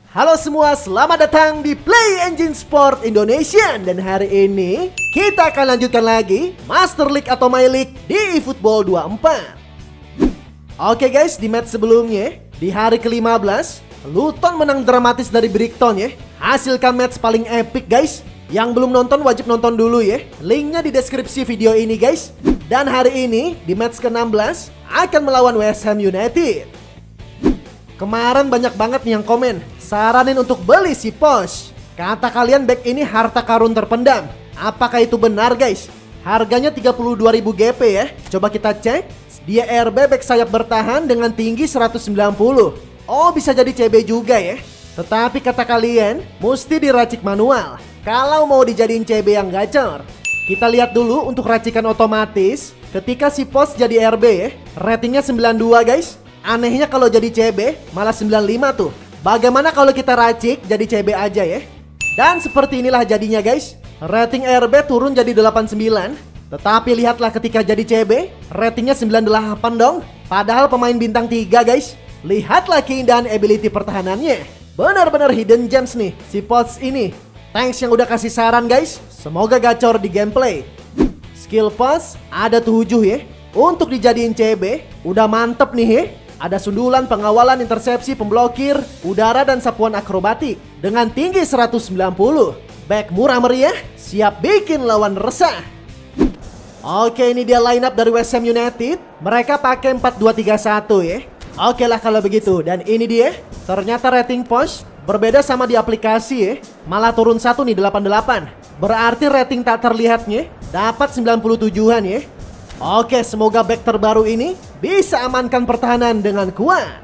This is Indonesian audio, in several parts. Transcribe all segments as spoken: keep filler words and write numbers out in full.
Halo semua, selamat datang di Play Engine Sport Indonesia. Dan hari ini kita akan lanjutkan lagi Master League atau My League di eFootball dua puluh empat. Oke guys, di match sebelumnya di hari ke lima belas Luton menang dramatis dari Brighton ya. Hasilkan match paling epic guys. Yang belum nonton wajib nonton dulu ya. Linknya di deskripsi video ini guys. Dan hari ini di match ke enam belas akan melawan West Ham United. Kemarin banyak banget nih yang komen saranin untuk beli si Posh. Kata kalian back ini harta karun terpendam. Apakah itu benar guys? Harganya tiga puluh dua ribu G P ya. Coba kita cek. Dia R B back sayap bertahan dengan tinggi seratus sembilan puluh. Oh, bisa jadi C B juga ya. Tetapi kata kalian mesti diracik manual kalau mau dijadiin C B yang gacor. Kita lihat dulu untuk racikan otomatis. Ketika si Posh jadi R B ya, ratingnya sembilan puluh dua guys. Anehnya kalau jadi C B malah sembilan puluh lima tuh. Bagaimana kalau kita racik jadi C B aja ya? Dan seperti inilah jadinya guys. Rating R B turun jadi delapan puluh sembilan. Tetapi lihatlah ketika jadi C B, ratingnya sembilan puluh delapan dong. Padahal pemain bintang tiga guys. Lihatlah keindahan ability pertahanannya. Benar-benar hidden gems nih si Pots ini. Thanks yang udah kasih saran guys. Semoga gacor di gameplay. Skill Pots ada tujuh ya. Untuk dijadiin C B udah mantep nih ya. Ada sundulan, pengawalan, intersepsi, pemblokir, udara, dan sapuan akrobatik. Dengan tinggi seratus sembilan puluh. Back murah meriah, siap bikin lawan resah. Oke, ini dia line up dari West Ham United. Mereka pakai empat dua tiga satu ya. Oke lah kalau begitu. Dan ini dia. Ternyata rating Posh berbeda sama di aplikasi ya. Malah turun satu nih, delapan puluh delapan. Berarti rating tak terlihatnya dapat sembilan puluh tujuhan ya. Oke, semoga back terbaru ini bisa amankan pertahanan dengan kuat.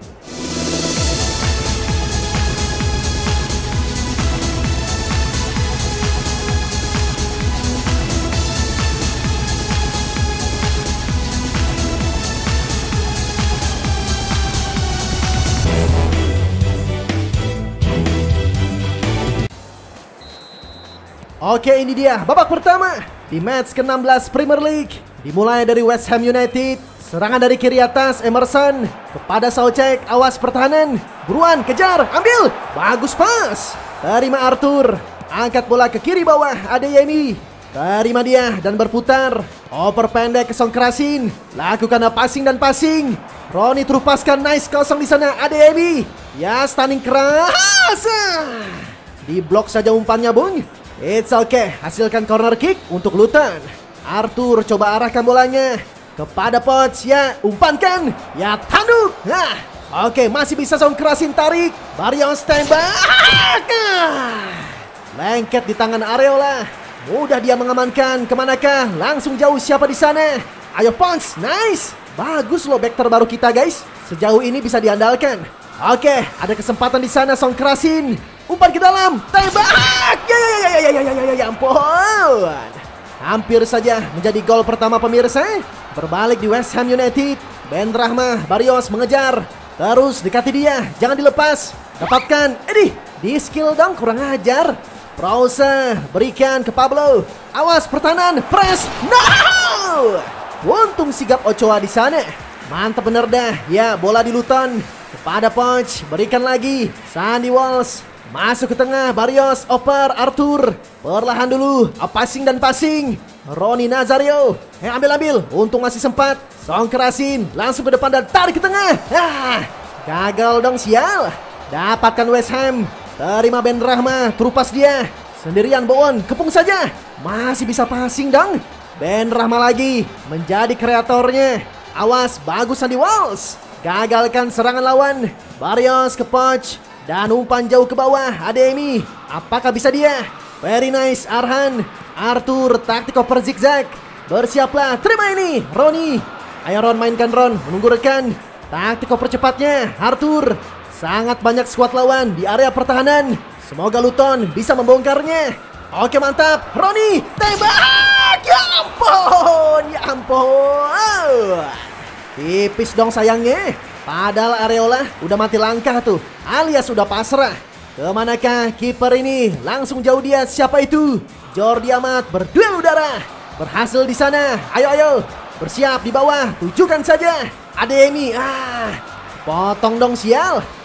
Oke, ini dia babak pertama di match ke enam belas Premier League. Dimulai dari West Ham United. Serangan dari kiri atas Emerson kepada Soucek. Awas pertahanan. Buruan kejar, ambil. Bagus pas. Terima Arthur. Angkat bola ke kiri bawah Adeyemi. Terima dia dan berputar. Oper pendek ke Songkrasin. Lakukan passing dan passing. Roni terupaskan, nice kosong di sana Adeyemi. Ya, stunning keras. Di blok saja umpannya bung. It's okay. Hasilkan corner kick untuk Luton. Arthur coba arahkan bolanya kepada Poch. Ya, umpankan. Ya, tanduk. Nah, oke, masih bisa Songkrasin tarik. Barrios tembak. Lengket di tangan Areola. Mudah dia mengamankan. Kemanakah? Langsung jauh, siapa di sana? Ayo Poch, nice. Bagus loh back terbaru kita guys. Sejauh ini bisa diandalkan. Oke, ada kesempatan di sana Songkrasin. Umpan ke dalam. Tembak. Ya ya ya ya ya ya ya ya ampun. Hampir saja menjadi gol pertama pemirsa. Berbalik di West Ham United. Ben Rahma, Barrios mengejar. Terus dekati dia, jangan dilepas. Dapatkan, Edi. Di skill dong, kurang ajar. Prause, berikan ke Pablo. Awas pertahanan, press. No! Untung sigap Ochoa di sana. Mantap bener dah. Ya, bola di Luton. Kepada Poch, berikan lagi. Sandy Walsh. Masuk ke tengah, Barrios, oper, Arthur. Perlahan dulu, passing dan passing. Roni Nazario. Eh, ambil-ambil, untung masih sempat. Songkrasin, langsung ke depan dan tarik ke tengah. Ah, gagal dong sial. Dapatkan West Ham. Terima Ben Rahma, terupas dia. Sendirian Bowen, kepung saja. Masih bisa passing dong. Ben Rahma lagi, menjadi kreatornya. Awas, bagus Sandy Walsh. Gagalkan serangan lawan. Barrios ke Poch. Dan umpan jauh ke bawah Adeyemi. Apakah bisa dia? Very nice Arhan. Arthur taktik oper zigzag. Bersiaplah, terima ini Roni. Ayo Ron, mainkan Ron. Menunggu rekan. Taktik oper cepatnya Arthur. Sangat banyak skuad lawan di area pertahanan. Semoga Luton bisa membongkarnya. Oke mantap. Roni tembak. Ya ampun. Ya ampun. Tipis dong sayangnya. Padahal Areola udah mati langkah tuh, alias sudah pasrah. Kemanakah kiper ini? Langsung jauh dia. Siapa itu? Jordi Amat berduel udara. Berhasil di sana. Ayo ayo. Bersiap di bawah. Tujukan saja. Adeyemi. Ah, potong dong sial.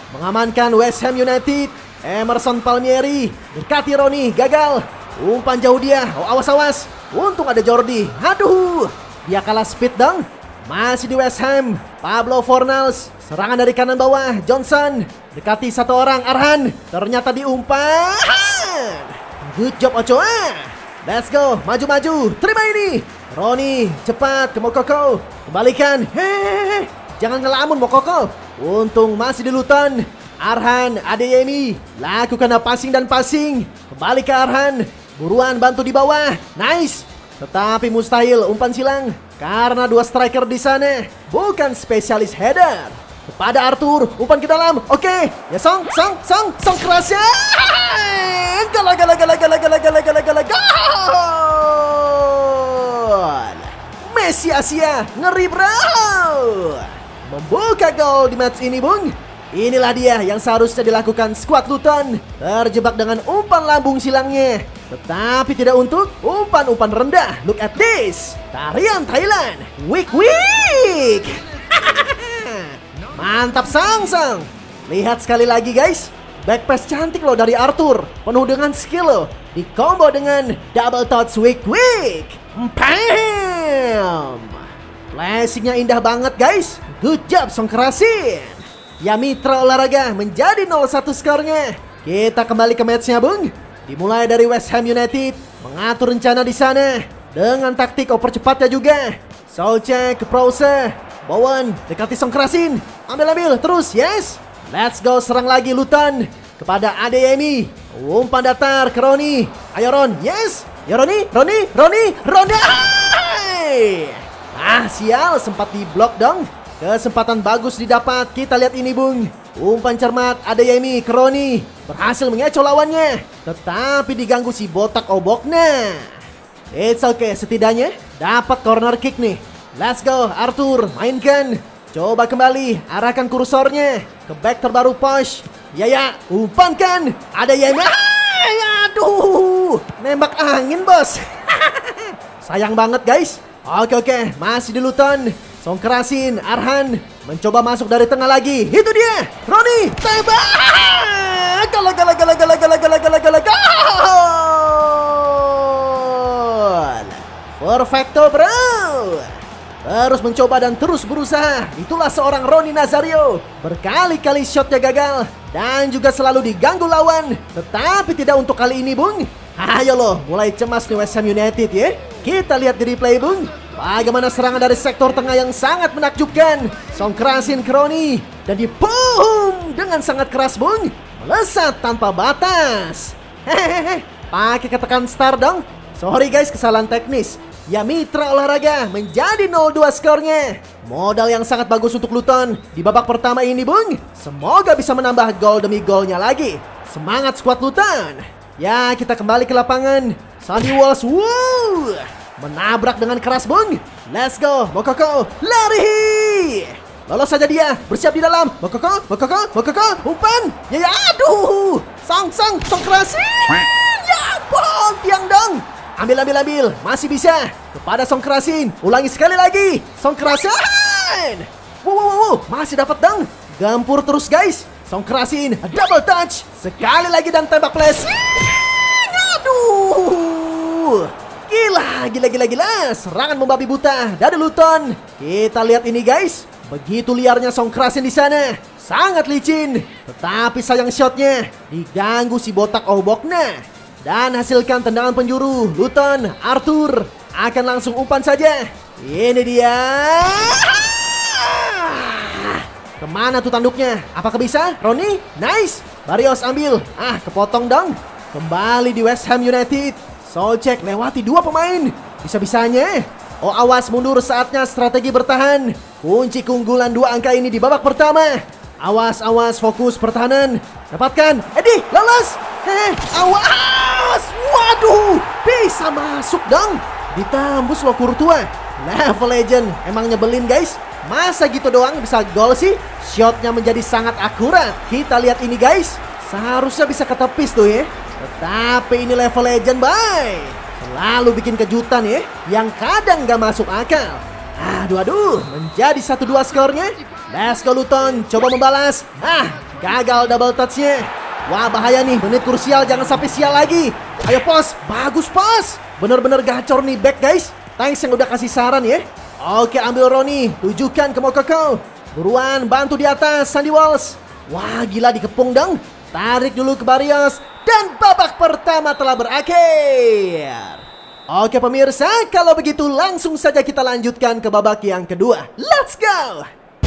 mengamankan West Ham United. Emerson Palmieri dekati Rooney, gagal. Umpan jauh dia. Oh, awas-awas. Untung ada Jordi. Aduh, dia kalah speed dong. Masih di West Ham, Pablo Fornals. Serangan dari kanan bawah, Johnson. Dekati satu orang, Arhan. Ternyata diumpan. Good job Ochoa. Let's go, maju-maju. Terima ini. Rooney, cepat ke Mokoko. Kembalikan. Hehehe. Jangan ngelamun Mokoko. Untung masih di Luton. Arhan, Adeyemi. Lakukan passing dan passing. Kembali ke Arhan. Buruan bantu di bawah. Nice. Tetapi mustahil umpan silang. Karena dua striker di sana bukan spesialis header. Kepada Arthur, umpan ke dalam. Oke, ya Song, Song, Song, Song kerasnya. Gala, gala, gala, gala, gala, gala, gala, gala, gol. Messi Asia, ngeri bro. Membuka gol di match ini, Bung. Inilah dia yang seharusnya dilakukan skuad Luton. Terjebak dengan umpan lambung silangnya. Tetapi tidak untuk umpan-umpan rendah. Look at this. Tarian Thailand. Wik wik. Mantap sang-sang. Lihat sekali lagi guys. Back pass cantik loh dari Arthur. Penuh dengan skill loh. Di combo dengan double touch wik wik. Pam. Flashingnya indah banget guys. Good job Song Kerasin. Ya Mitra Olahraga menjadi nol satu skornya. Kita kembali ke matchnya Bung. Dimulai dari West Ham United mengatur rencana di sana dengan taktik oper cepatnya juga. Solskjaer ke Prowse. Bowen dekati Song Kerasin. Ambil-ambil terus, yes. Let's go, serang lagi Luton kepada Adeyemi. Umpan datar ke Rooney. Ayo Ron, yes. Ya Rooney, Rooney, Rooney, Rooney. Ah sial, sempat diblok dong. Kesempatan bagus didapat. Kita lihat ini Bung. Umpan cermat Adeyemi ke Rooney. Berhasil mengecoh lawannya. Tetapi diganggu si botak oboknya. It's okay, setidaknya dapat corner kick nih. Let's go Arthur, mainkan. Coba kembali, arahkan kursornya ke back terbaru Posh. Ya ya, umpankan. Adeyemi. Aduh, nembak angin bos. Sayang banget guys. Oke oke, masih di Luton. Song Kerasin, Arhan mencoba masuk dari tengah lagi. Itu dia, Rooney tembak. Gala gala gala gala gala gala gala gala gol. Perfecto bro. Terus mencoba dan terus berusaha. Itulah seorang Ronny Nazario. Berkali-kali shotnya gagal dan juga selalu diganggu lawan. Tetapi tidak untuk kali ini Bung. Ayo loh, mulai cemas nih West Ham United ya. Kita lihat di replay Bung. Bagaimana serangan dari sektor tengah yang sangat menakjubkan. Song Kerasin ke Rooney. Dan di boom dengan sangat keras Bung. Melesat tanpa batas. Hehehe. Pakai ketekan start dong. Sorry guys, kesalahan teknis. Ya Mitra Olahraga menjadi nol dua skornya. Modal yang sangat bagus untuk Luton di babak pertama ini Bung. Semoga bisa menambah gol demi golnya lagi. Semangat skuad Luton. Ya kita kembali ke lapangan. Sandy Walsh. Wow. Menabrak dengan keras Bung. Let's go Mokoko. Lari. Lolos saja dia. Bersiap di dalam. Mokoko. Mokoko. Mokoko. Umpan. Ya ya. Aduh. Sang sang. Song Kerasin. Ya ampun. Tiang dong. Ambil ambil ambil. Masih bisa. Kepada Song Kerasin. Ulangi sekali lagi. Song Kerasin. Wow wow wow. Masih dapat dong. Gampur terus guys. Song Kerasin. Double touch. Sekali lagi dan tembak flash. Aduh. Gila, gila, gila, gila. Serangan membabi buta dari Luton. Kita lihat ini guys. Begitu liarnya Song Kerasin di sana. Sangat licin. Tetapi sayang shotnya diganggu si botak oboknya. Dan hasilkan tendangan penjuru. Luton, Arthur akan langsung umpan saja. Ini dia. Kemana tuh tanduknya? Apakah bisa? Rooney? Nice. Barrios ambil. Ah, kepotong dong. Kembali di West Ham United. Solskjaer lewati dua pemain. Bisa-bisanya. Oh awas, mundur, saatnya strategi bertahan. Kunci keunggulan dua angka ini di babak pertama. Awas, awas, fokus pertahanan. Dapatkan. Edi, lolos. Heh, awas. Waduh, bisa masuk dong. Ditembus loh Courtois. Level legend. Emang nyebelin guys. Masa gitu doang bisa gol sih? Shotnya menjadi sangat akurat. Kita lihat ini guys. Seharusnya bisa ketepis tuh ya. Tetapi ini level legend bye. Selalu bikin kejutan ya. Yang kadang gak masuk akal. Aduh aduh. Menjadi satu dua skornya. Let's go Luton. Coba membalas. Ah, Gagal double touch-nya. Wah, bahaya nih, menit krusial, jangan sampai sial lagi. Ayo pos, bagus pos. Bener-bener gacor nih back guys. Thanks yang udah kasih saran ya. Oke, ambil Roni, tujukan ke Moukoko. Buruan, bantu di atas Sandy Walsh. Wah, gila dikepung dong. Tarik dulu ke Barrios. Dan babak pertama telah berakhir. Oke pemirsa, kalau begitu langsung saja kita lanjutkan ke babak yang kedua. Let's go!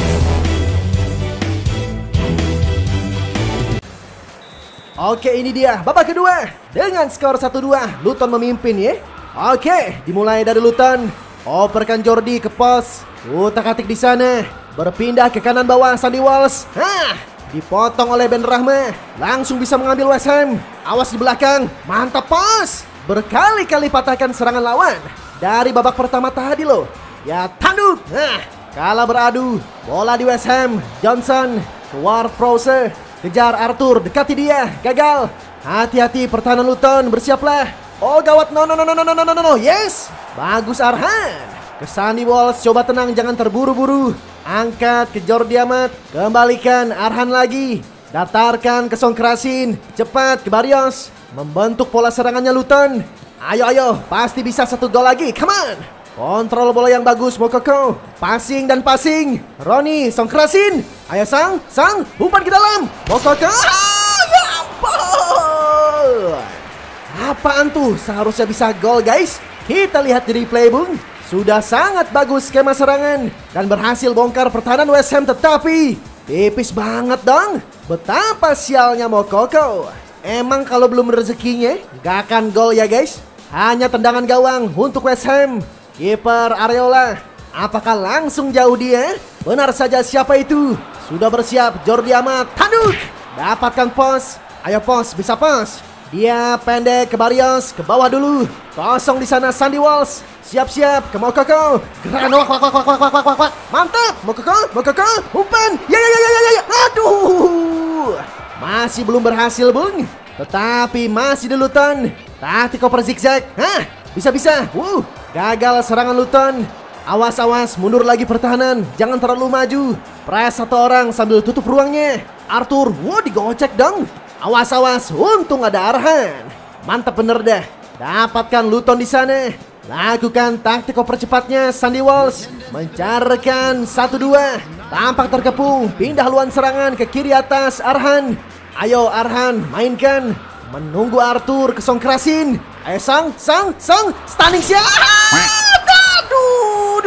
Oke, ini dia babak kedua. Dengan skor satu dua, Luton memimpin ya. Oke, dimulai dari Luton. Operkan Jordi ke pos. Utak-atik di sana. Berpindah ke kanan bawah Sandy Walsh. Hah, dipotong oleh Ben Rahma. Langsung bisa mengambil West Ham. Awas di belakang. Mantap pos. Berkali-kali patahkan serangan lawan. Dari babak pertama tadi loh. Ya tanduk. Nah, kalah beradu. Bola di West Ham. Johnson ke Ward-Prowse. Kejar Arthur, dekati dia, gagal. Hati-hati pertahanan Luton, bersiaplah. Oh gawat, no no no no no no no no no, yes. Bagus Arhan. Ke Sandy Walsh, coba tenang, jangan terburu-buru. Angkat ke Jordi Amat, kembalikan Arhan lagi. Datarkan ke Songkrasin, cepat ke Barrios. Membentuk pola serangannya Luton. Ayo ayo, pasti bisa satu gol lagi, come on. Kontrol bola yang bagus Moukoko. Passing dan passing. Roni, Songkrasin. Ayo Sang, Sang, umpan ke dalam. Moukoko. Ah, ya ampun. Apaan tuh? Seharusnya bisa gol guys. Kita lihat di replay bung. Sudah sangat bagus skema serangan. Dan berhasil bongkar pertahanan West Ham. Tetapi tipis banget dong. Betapa sialnya Moukoko. Emang kalau belum rezekinya gak akan gol ya guys. Hanya tendangan gawang untuk West Ham. Kiper Areola, apakah langsung jauh dia? Benar saja, siapa itu? Sudah bersiap Jordi Amat, tanduk. Dapatkan pos. Ayo pos, bisa pos. Dia pendek ke Barrios, ke bawah dulu. Kosong di sana Sandy Walsh. Siap-siap ke Moukoko. Gerakan wak wak wak wak wak wak wak wak. Mantap, Moukoko, Moukoko, umpan. Ya ya ya ya ya ya. Aduh. Masih belum berhasil, Bung. Tetapi masih di Luton. Taktik oper zigzag. Hah, bisa-bisa. Wuh. Gagal serangan Luton. Awas-awas, mundur lagi pertahanan. Jangan terlalu maju. Press satu orang sambil tutup ruangnya. Arthur, wow digocek dong. Awas-awas, untung ada Arhan. Mantap bener dah. Dapatkan Luton di sana. Lakukan taktik oper cepatnya Sandy Walsh. Mencarkan satu dua. Tampak terkepung. Pindah haluan serangan ke kiri atas Arhan. Ayo Arhan, mainkan. Menunggu Arthur ke Songkrasin. Ayo Sang, Sang, Sang, stunning siap. Aduh,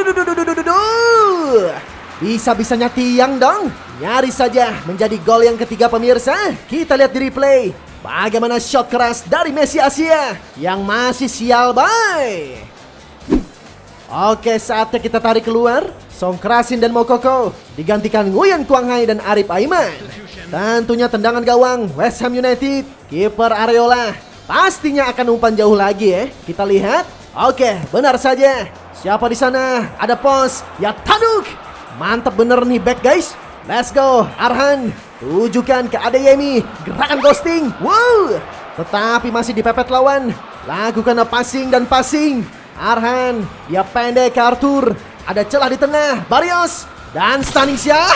bisa-bisanya tiang dong. Nyaris saja menjadi gol yang ketiga pemirsa. Kita lihat di replay. Bagaimana shot keras dari Messi Asia yang masih sial bay. Oke, saatnya kita tarik keluar. Songkrasin dan Moukoko digantikan Nguyen Quang Hai dan Arif Aiman. Tentunya tendangan gawang West Ham United. Kiper Areola pastinya akan umpan jauh lagi ya. Kita lihat. Oke, benar saja. Siapa di sana? Ada pos. Ya tanduk. Mantap bener nih back guys. Let's go Arhan. Tujukan ke Adeyemi. Gerakan ghosting. Wow. Tetapi masih dipepet lawan. Lakukan passing dan passing. Arhan. Dia pendek ke Arthur. Ada celah di tengah. Barrios. Dan stunning siap.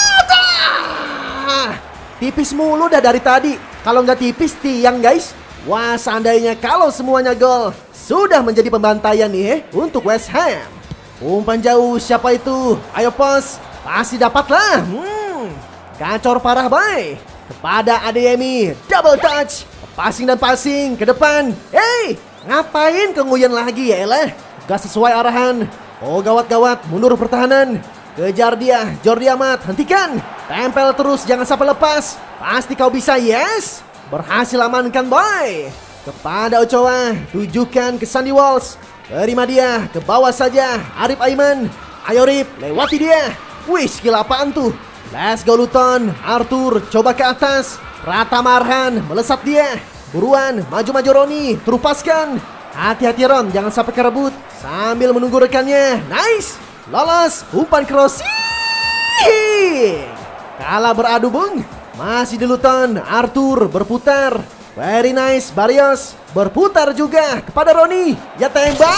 Tipis mulu dah dari tadi. Kalau nggak tipis tiang guys. Wah, seandainya kalau semuanya gol. Sudah menjadi pembantaian nih eh, untuk West Ham. Umpan jauh, siapa itu? Ayo pos. Pasti dapat lah. Hmm, gacor parah bay. Kepada Adeyemi. Double touch. Passing dan passing ke depan. Hey, ngapain ke Nguyen lagi ya elah. Gak sesuai arahan. Oh gawat-gawat, mundur pertahanan. Kejar dia, Jordi Amat, hentikan. Tempel terus, jangan sampai lepas. Pasti kau bisa, yes. Berhasil amankan boy. Kepada Ochoa, tujukan ke Sandy Walsh. Terima dia, ke bawah saja, Arif Aiman. Ayo Rip, lewati dia. Wih, skill apaan tuh? Let's go Luton. Arthur, coba ke atas. Rata Marhan, melesat dia. Buruan, maju-maju Roni, terupaskan. Hati-hati Ron, jangan sampai kerebut. Sambil menunggu rekannya, nice. Lolos, umpan cross. Kalah beradu bung. Masih di Luton, Arthur berputar. Very nice, Barrios berputar juga kepada Roni. Ya tembak.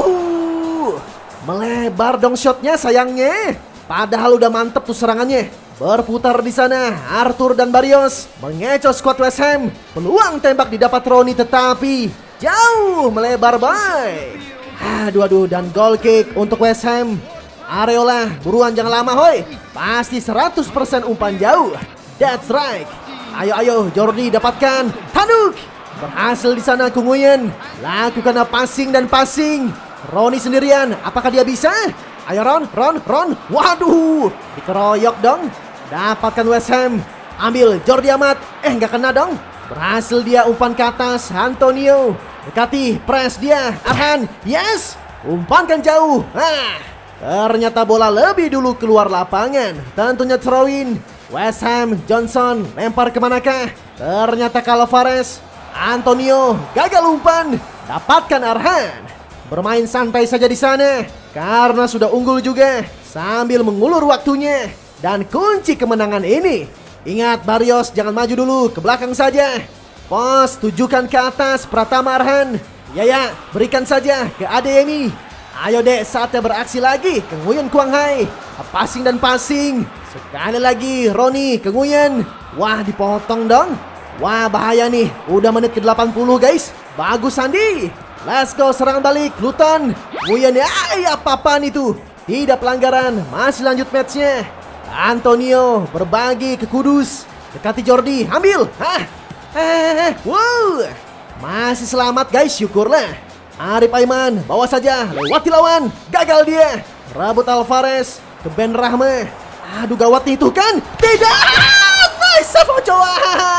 Aduh. Melebar dong shotnya sayangnya. Padahal udah mantep tuh serangannya. Berputar di sana, Arthur dan Barrios mengecoh skuad West Ham. Peluang tembak didapat Rooney tetapi jauh melebar baik. Aduh aduh dan goal kick untuk West Ham. Areola, buruan jangan lama hoi. Pasti seratus persen umpan jauh. That's right. Ayo ayo Jordi dapatkan. Tanduk. Berhasil di sana Kunguyen. Lakukan passing dan passing. Rooney sendirian, apakah dia bisa? Ayo Ron, Ron, Ron. Waduh, dikeroyok dong. Dapatkan West Ham. Ambil Jordi Amat. Eh nggak kena dong. Berhasil dia umpan ke atas. Antonio dekati, press dia. Arhan, yes. Umpankan jauh. Ah, ternyata bola lebih dulu keluar lapangan. Tentunya throw in. West Ham, Johnson lempar kemanakah? Ternyata Alvarez. Antonio gagal umpan. Dapatkan Arhan. Bermain santai saja di sana karena sudah unggul juga sambil mengulur waktunya. Dan kunci kemenangan ini, ingat Barrios jangan maju dulu, ke belakang saja. Pos tujukan ke atas Pratama Arhan. Ya ya, berikan saja ke Adeyemi. Ayo dek, saatnya beraksi lagi ke Nguyen Quang Hai. Passing dan passing. Sekali lagi Rooney ke Nguyen. Wah, dipotong dong. Wah, bahaya nih. Udah menit ke delapan puluh guys. Bagus Sandi. Let's go, serangan balik Luton. Nguyen, ay apa-apaan itu. Tidak pelanggaran, masih lanjut matchnya. Antonio berbagi ke Kudus. Dekati Jordi, ambil. Hah? Eh, wow. Masih selamat guys, syukurlah. Arif Aiman, bawa saja, lewati lawan. Gagal dia. Rabut Alvarez ke Ben Rahma. Aduh gawat nih, itu kan. Tidak. Nice Ochoa.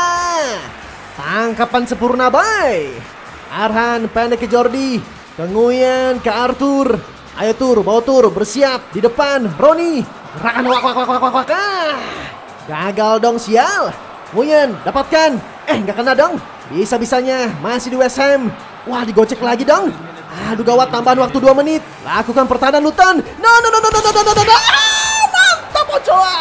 Tangkapan sempurna, bye. Arhan pendek ke Jordi. Ke Nguyen, ke Arthur. Ayo Tur, bawa Tur, bersiap. Di depan, Rooney. Gerakan wak wak wak wak wak. Ah, gagal dong sial. Nguyen, dapatkan. Eh, nggak kena dong. Bisa-bisanya masih di West Ham. Wah, digocek lagi dong. Aduh gawat, tambahan waktu dua menit. Lakukan pertahanan Luton. No no no no no no no no no. Mantap Ochoa.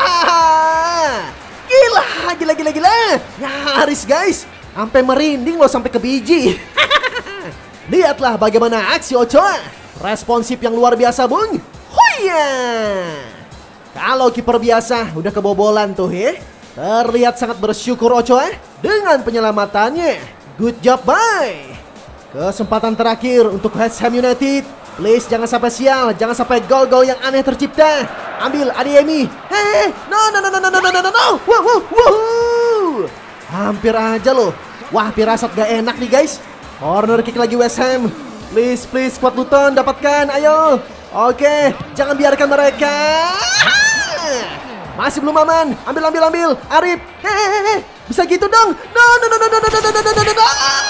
Gila, gila gila gila. Nyaris guys. Sampai merinding loh, sampai ke biji. Lihatlah bagaimana aksi Ochoa. Responsif yang luar biasa, Bung. Hoya. Kalau kiper biasa udah kebobolan tuh ya. Terlihat sangat bersyukur Ochoa dengan penyelamatannya. Good job, bye. Kesempatan terakhir untuk West Ham United. Please jangan sampai sial, jangan sampai gol-gol yang aneh tercipta. Ambil Adeyemi. Hei, no no no no no no no no no. Wow wow wow. Hampir aja loh. Wah, pirasat gak enak nih guys. Corner kick lagi West Ham. Please please squad Luton dapatkan, ayo. Oke, jangan biarkan mereka. Masih belum aman. Ambil ambil ambil. Arif. Hehehe. Bisa gitu dong. No no no no no no no no no no no.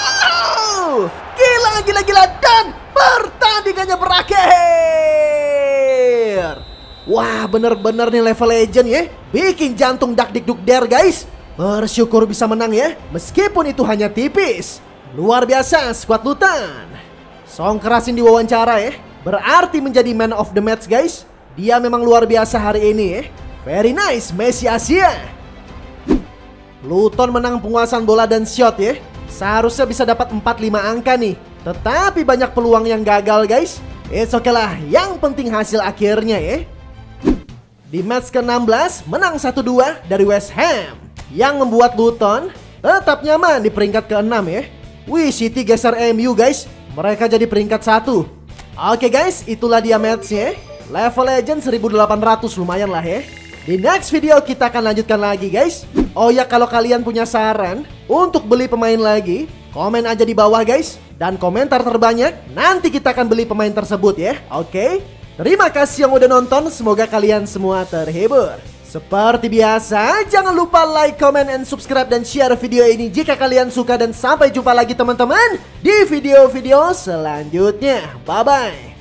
Gila gila gila dan pertandingannya berakhir. Wah, bener-bener nih level legend ya. Bikin jantung dak dik duk der guys. Bersyukur bisa menang ya. Meskipun itu hanya tipis. Luar biasa skuad Luton. Song kerasin di wawancara ya. Berarti menjadi man of the match guys. Dia memang luar biasa hari ini ya. Very nice, Messi Asia. Luton menang penguasaan bola dan shot ya. Seharusnya bisa dapat empat lima angka nih. Tetapi banyak peluang yang gagal guys. It's okay lah, yang penting hasil akhirnya ya. Di match ke enam belas menang satu dua dari West Ham. Yang membuat Luton tetap nyaman di peringkat ke enam ya. Wih, City geser M U guys. Mereka jadi peringkat satu. Oke guys, itulah dia matchnya. Level Legend seribu delapan ratus, lumayan lah ya. Di next video kita akan lanjutkan lagi guys. Oh ya, kalau kalian punya saran untuk beli pemain lagi, komen aja di bawah guys. Dan komentar terbanyak, nanti kita akan beli pemain tersebut ya. Oke, terima kasih yang udah nonton, semoga kalian semua terhibur. Seperti biasa, jangan lupa like, comment, and subscribe dan share video ini jika kalian suka. Dan sampai jumpa lagi teman-teman di video-video selanjutnya. Bye-bye.